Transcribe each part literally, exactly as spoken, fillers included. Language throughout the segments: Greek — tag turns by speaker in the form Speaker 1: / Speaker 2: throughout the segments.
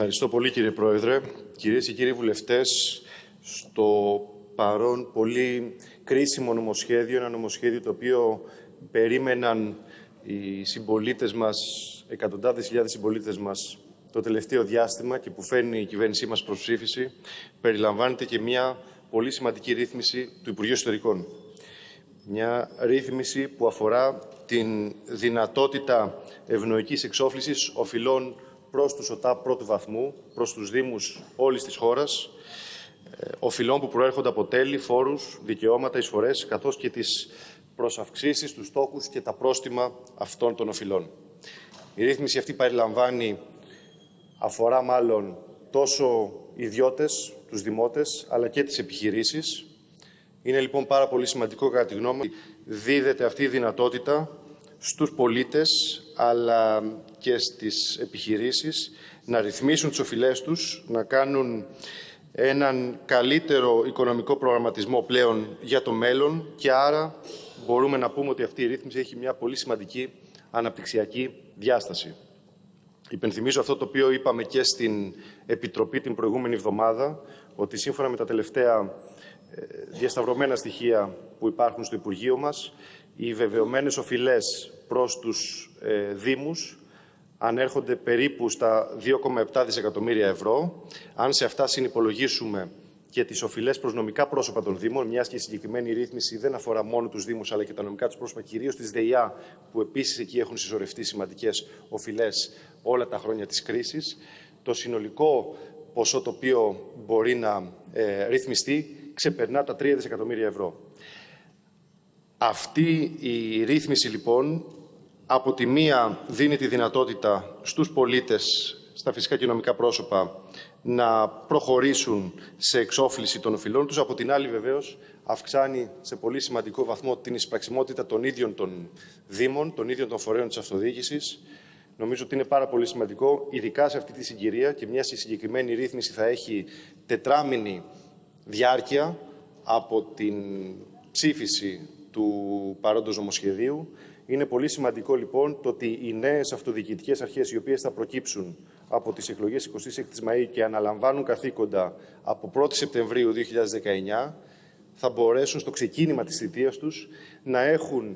Speaker 1: Ευχαριστώ πολύ, κύριε Πρόεδρε. Κυρίες και κύριοι βουλευτές, στο παρόν πολύ κρίσιμο νομοσχέδιο, ένα νομοσχέδιο το οποίο περίμεναν οι συμπολίτες μας, εκατοντάδες χιλιάδες συμπολίτες μας, το τελευταίο διάστημα και που φέρνει η κυβέρνησή μας προς ψήφιση, περιλαμβάνεται και μια πολύ σημαντική ρύθμιση του Υπουργείου Εσωτερικών. Μια ρύθμιση που αφορά την δυνατότητα ευνοϊκής εξόφλησης οφειλών προς τους ΟΤΑΠ πρώτου βαθμού, προς τους Δήμους όλης της χώρας, οφειλών που προέρχονται από τέλη, φόρους, δικαιώματα, εισφορές, καθώς και τις προσαυξήσεις, τους στόχους και τα πρόστιμα αυτών των οφειλών. Η ρύθμιση αυτή περιλαμβάνει, αφορά μάλλον τόσο ιδιώτες, τους δημότες, αλλά και τις επιχειρήσεις. Είναι λοιπόν πάρα πολύ σημαντικό, κατά τη γνώμη μου, δίδεται αυτή η δυνατότητα στους πολίτες, αλλά και στις επιχειρήσεις, να ρυθμίσουν τις οφειλές τους, να κάνουν έναν καλύτερο οικονομικό προγραμματισμό πλέον για το μέλλον και άρα μπορούμε να πούμε ότι αυτή η ρύθμιση έχει μια πολύ σημαντική αναπτυξιακή διάσταση. Υπενθυμίζω αυτό το οποίο είπαμε και στην Επιτροπή την προηγούμενη εβδομάδα, ότι σύμφωνα με τα τελευταία διασταυρωμένα στοιχεία που υπάρχουν στο Υπουργείο μας, οι βεβαιωμένες οφειλές προς τους ε, Δήμους ανέρχονται περίπου στα δύο κόμμα επτά δισεκατομμύρια ευρώ. Αν σε αυτά συνυπολογίσουμε και τις οφειλές προς νομικά πρόσωπα των Δήμων, μιας και η συγκεκριμένη ρύθμιση δεν αφορά μόνο τους Δήμους, αλλά και τα νομικά τους πρόσωπα, κυρίως της ΔΕΙΑ, που επίσης εκεί έχουν συσσωρευτεί σημαντικές οφειλές όλα τα χρόνια της κρίσης, το συνολικό ποσό το οποίο μπορεί να ε, ρυθμιστεί ξεπερνά τα τρία δισεκατομμύρια ευρώ. Αυτή η ρύθμιση, λοιπόν, από τη μία δίνει τη δυνατότητα στους πολίτες, στα φυσικά και νομικά πρόσωπα, να προχωρήσουν σε εξόφληση των οφειλών τους. Από την άλλη, βεβαίως, αυξάνει σε πολύ σημαντικό βαθμό την εισπραξιμότητα των ίδιων των Δήμων, των ίδιων των φορέων της αυτοδιοίκησης. Νομίζω ότι είναι πάρα πολύ σημαντικό, ειδικά σε αυτή τη συγκυρία, και μια συγκεκριμένη ρύθμιση θα έχει τετράμηνη διάρκεια από την ψήφιση του παρόντος νομοσχεδίου. Είναι πολύ σημαντικό, λοιπόν, το ότι οι νέες αυτοδιοικητικές αρχές, οι οποίες θα προκύψουν από τις εκλογές εικοστή έκτη Μαΐου και αναλαμβάνουν καθήκοντα από πρώτη Σεπτεμβρίου δύο χιλιάδες δεκαεννιά, θα μπορέσουν στο ξεκίνημα της θητείας τους να έχουν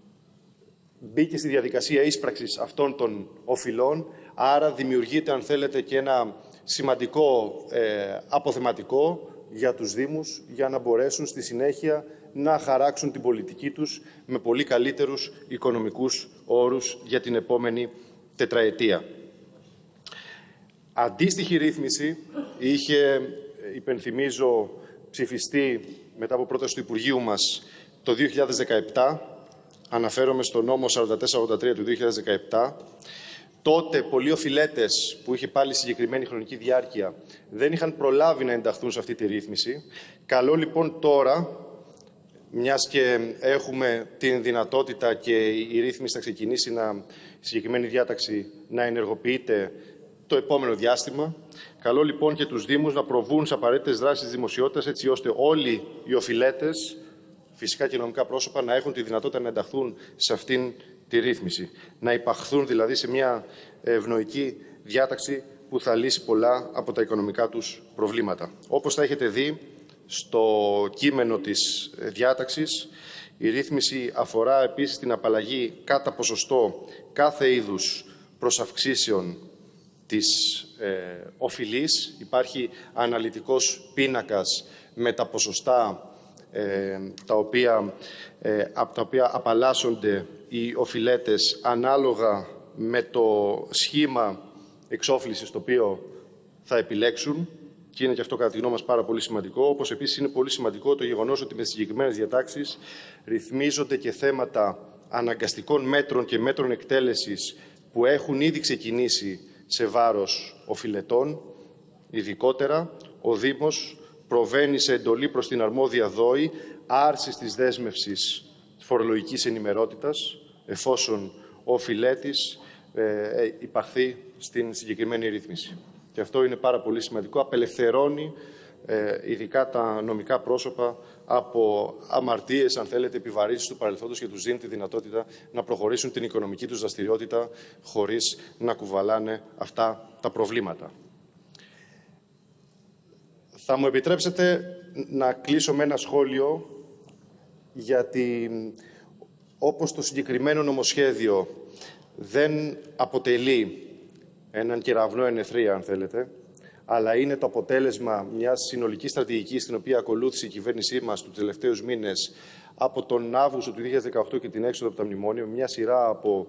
Speaker 1: μπει και στη διαδικασία ίσπραξης αυτών των οφειλών. Άρα δημιουργείται, αν θέλετε, και ένα σημαντικό ε, αποθεματικό για τους Δήμους, για να μπορέσουν στη συνέχεια να χαράξουν την πολιτική τους με πολύ καλύτερους οικονομικούς όρους για την επόμενη τετραετία. Αντίστοιχη ρύθμιση είχε, υπενθυμίζω, ψηφιστεί μετά από πρόταση του Υπουργείου μας το δύο χιλιάδες δεκαεπτά. Αναφέρομαι στο νόμο σαράντα τέσσερα ογδόντα τρία του δύο χιλιάδες δεκαεπτά. Τότε πολλοί οφειλέτες που είχε πάλι συγκεκριμένη χρονική διάρκεια δεν είχαν προλάβει να ενταχθούν σε αυτή τη ρύθμιση. Καλό λοιπόν τώρα, μιας και έχουμε την δυνατότητα και η ρύθμιση θα ξεκινήσει να, η συγκεκριμένη διάταξη να ενεργοποιείται το επόμενο διάστημα, καλό λοιπόν και τους Δήμους να προβούν σε απαραίτητες δράσεις της δημοσιότητας, έτσι ώστε όλοι οι οφειλέτες, φυσικά και νομικά πρόσωπα, να έχουν τη δυνατότητα να ενταχθούν σε αυτήν τη ρύθμιση. Να υπαχθούν δηλαδή σε μια ευνοϊκή διάταξη που θα λύσει πολλά από τα οικονομικά τους προβλήματα. Όπως θα έχετε δει στο κείμενο της διάταξης, η ρύθμιση αφορά επίσης την απαλλαγή κατά ποσοστό κάθε είδους προσαυξήσεων της ε, οφειλής. Υπάρχει αναλυτικός πίνακας με τα ποσοστά ε, τα οποία, ε, από τα οποία απαλλάσσονται οι οφειλέτες ανάλογα με το σχήμα εξόφλησης το οποίο θα επιλέξουν, και είναι και αυτό κατά τη γνώμη μας πάρα πολύ σημαντικό. Όπως επίσης είναι πολύ σημαντικό το γεγονός ότι με τις συγκεκριμένες διατάξεις ρυθμίζονται και θέματα αναγκαστικών μέτρων και μέτρων εκτέλεσης που έχουν ήδη ξεκινήσει σε βάρος οφειλετών. Ειδικότερα, ο Δήμος προβαίνει σε εντολή προς την αρμόδια ΔΟΗ άρσης της δέσμευσης φορολογικής ενημερότητας, εφόσον ο οφειλέτης ε, υπαχθεί στην συγκεκριμένη ρύθμιση. Και αυτό είναι πάρα πολύ σημαντικό. Απελευθερώνει ε, ειδικά τα νομικά πρόσωπα από αμαρτίες, αν θέλετε, επιβαρύνσεις του παρελθόντος, και τους δίνει τη δυνατότητα να προχωρήσουν την οικονομική τους δραστηριότητα χωρίς να κουβαλάνε αυτά τα προβλήματα. Θα μου επιτρέψετε να κλείσω με ένα σχόλιο, γιατί όπως το συγκεκριμένο νομοσχέδιο δεν αποτελεί έναν κεραυνό εν αιθρία, αν θέλετε, αλλά είναι το αποτέλεσμα μιας συνολικής στρατηγικής την οποία ακολούθησε η κυβέρνησή μας τους τελευταίους μήνες από τον Αύγουστο του δύο χιλιάδες δεκαοκτώ και την έξοδο από τα μνημόνια, μια σειρά από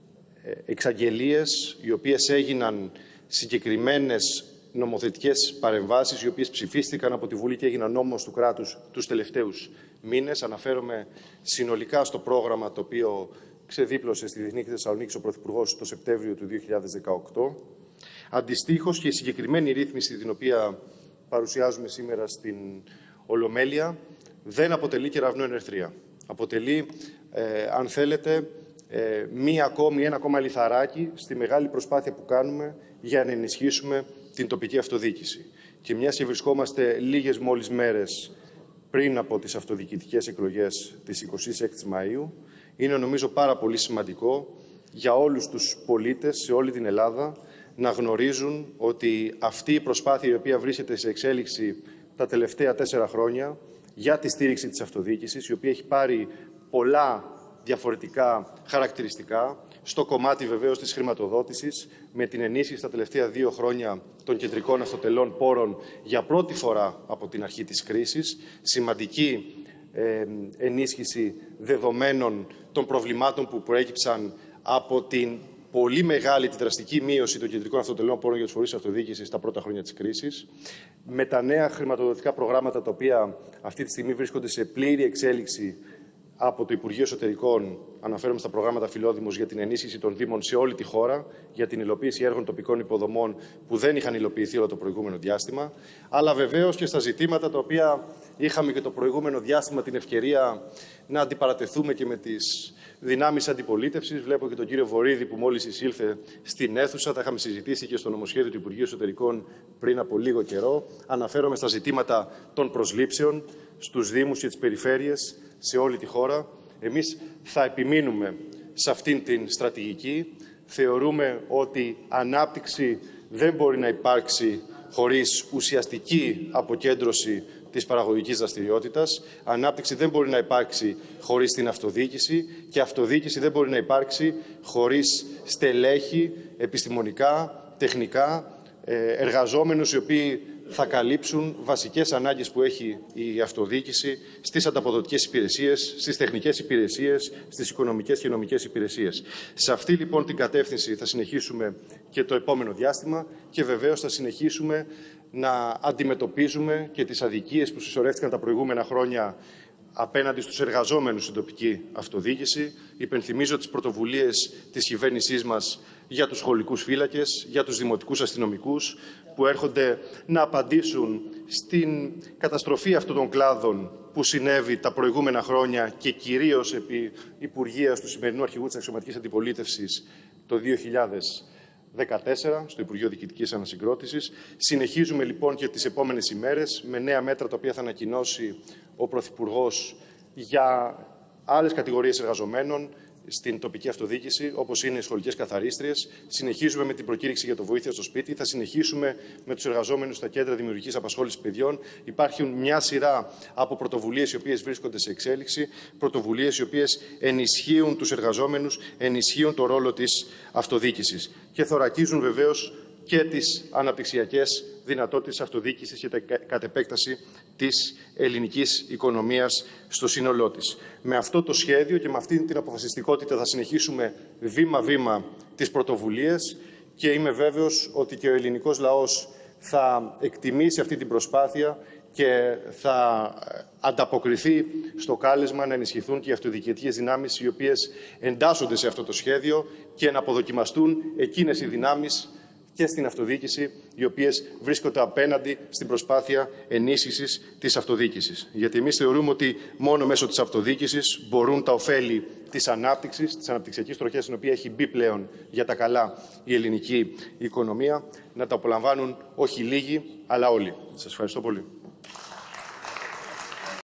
Speaker 1: εξαγγελίες οι οποίες έγιναν συγκεκριμένες νομοθετικές παρεμβάσεις, οι οποίες ψηφίστηκαν από τη Βουλή και έγιναν νόμος του κράτους τους τελευταίους μήνες. Αναφέρομαι συνολικά στο πρόγραμμα το οποίο ξεδίπλωσε στη Διεθνή Θεσσαλονίκη ο Πρωθυπουργός το Σεπτέμβριο του δύο χιλιάδες δεκαοκτώ. Αντιστοίχως και η συγκεκριμένη ρύθμιση την οποία παρουσιάζουμε σήμερα στην Ολομέλεια δεν αποτελεί κεραυνό εν αιθρία. Αποτελεί, ε, αν θέλετε, ε, μία ακόμη, ένα ακόμα λιθαράκι στη μεγάλη προσπάθεια που κάνουμε για να ενισχύσουμε την τοπική αυτοδιοίκηση. Και μιας και βρισκόμαστε λίγες μόλις μέρες πριν από τις αυτοδιοικητικές εκλογές της εικοστής έκτης Μαΐου, είναι νομίζω πάρα πολύ σημαντικό για όλους τους πολίτες σε όλη την Ελλάδα να γνωρίζουν ότι αυτή η προσπάθεια η οποία βρίσκεται σε εξέλιξη τα τελευταία τέσσερα χρόνια για τη στήριξη της αυτοδιοίκησης, η οποία έχει πάρει πολλά διαφορετικά χαρακτηριστικά, στο κομμάτι βεβαίως της χρηματοδότησης, με την ενίσχυση τα τελευταία δύο χρόνια των κεντρικών αυτοτελών πόρων για πρώτη φορά από την αρχή της κρίσης, σημαντική ε, ενίσχυση δεδομένων των προβλημάτων που προέκυψαν από την πολύ μεγάλη, τη δραστική μείωση των κεντρικών αυτοτελών πόρων για τους φορείς αυτοδιοίκησης τα πρώτα χρόνια της κρίσης, με τα νέα χρηματοδοτικά προγράμματα τα οποία αυτή τη στιγμή βρίσκονται σε πλήρη εξέλιξη από το Υπουργείο Εσωτερικών, αναφέρομαι στα προγράμματα Φιλόδημος για την ενίσχυση των Δήμων σε όλη τη χώρα, για την υλοποίηση έργων τοπικών υποδομών που δεν είχαν υλοποιηθεί όλο το προηγούμενο διάστημα, αλλά βεβαίως και στα ζητήματα τα οποία είχαμε και το προηγούμενο διάστημα την ευκαιρία να αντιπαρατεθούμε και με τις δυνάμεις αντιπολίτευσης. Βλέπω και τον κύριο Βορίδη που μόλις εισήλθε στην αίθουσα. Τα είχαμε συζητήσει και στο νομοσχέδιο του Υπουργείου Εσωτερικών πριν από λίγο καιρό. Αναφέρομαι στα ζητήματα των προσλήψεων στους Δήμους και τις περιφέρειες σε όλη τη χώρα. Εμείς θα επιμείνουμε σε αυτήν την στρατηγική. Θεωρούμε ότι ανάπτυξη δεν μπορεί να υπάρξει χωρίς ουσιαστική αποκέντρωση της παραγωγικής δραστηριότητας. Ανάπτυξη δεν μπορεί να υπάρξει χωρίς την αυτοδιοίκηση και αυτοδιοίκηση δεν μπορεί να υπάρξει χωρίς στελέχη επιστημονικά, τεχνικά, εργαζόμενους οι οποίοι θα καλύψουν βασικές ανάγκες που έχει η αυτοδιοίκηση στις ανταποδοτικές υπηρεσίες, στις τεχνικές υπηρεσίες, στις οικονομικές και νομικές υπηρεσίες. Σε αυτή λοιπόν την κατεύθυνση θα συνεχίσουμε και το επόμενο διάστημα και βεβαίως θα συνεχίσουμε να αντιμετωπίζουμε και τις αδικίες που συσσωρεύτηκαν τα προηγούμενα χρόνια απέναντι στους εργαζόμενους στην τοπική αυτοδιοίκηση. Υπενθυμίζω τις πρωτοβουλίες της κυβέρνησής μας για τους σχολικούς φύλακες, για τους δημοτικούς αστυνομικούς, που έρχονται να απαντήσουν στην καταστροφή αυτών των κλάδων που συνέβη τα προηγούμενα χρόνια και κυρίως επί υπουργείας του σημερινού αρχηγού της αξιωματικής αντιπολίτευσης το δύο χιλιάδες δεκατέσσερα στο Υπουργείο Διοικητικής Ανασυγκρότησης. Συνεχίζουμε λοιπόν και τις επόμενες ημέρες με νέα μέτρα τα οποία θα ανακοινώσει ο Πρωθυπουργός για άλλες κατηγορίες εργαζομένων στην τοπική αυτοδιοίκηση, όπως είναι οι σχολικές καθαρίστριες. Συνεχίζουμε με την προκήρυξη για το βοήθεια στο σπίτι. Θα συνεχίσουμε με τους εργαζόμενους στα κέντρα δημιουργικής απασχόλησης παιδιών. Υπάρχουν μια σειρά από πρωτοβουλίες οι οποίες βρίσκονται σε εξέλιξη, πρωτοβουλίες οι οποίες ενισχύουν τους εργαζόμενους, ενισχύουν το ρόλο της αυτοδιοίκησης και θωρακίζουν βεβαίως και τις αναπτυξιακές δυνατότητες αυτοδιοίκησης και κατ' επέκταση της ελληνικής οικονομίας στο σύνολό της. Με αυτό το σχέδιο και με αυτή την αποφασιστικότητα θα συνεχίσουμε βήμα-βήμα τις πρωτοβουλίες και είμαι βέβαιος ότι και ο ελληνικός λαός θα εκτιμήσει αυτή την προσπάθεια και θα ανταποκριθεί στο κάλεσμα να ενισχυθούν και οι αυτοδιοικητικές δυνάμεις οι οποίες εντάσσονται σε αυτό το σχέδιο και να αποδοκιμαστούν εκείνες οι δυνάμεις και στην αυτοδιοίκηση, οι οποίες βρίσκονται απέναντι στην προσπάθεια ενίσχυσης της αυτοδιοίκησης. Γιατί εμείς θεωρούμε ότι μόνο μέσω της αυτοδιοίκησης μπορούν τα ωφέλη της ανάπτυξης, της αναπτυξιακής τροχιάς, στην οποία έχει μπει πλέον για τα καλά η ελληνική οικονομία, να τα απολαμβάνουν όχι λίγοι, αλλά όλοι. Σας ευχαριστώ πολύ.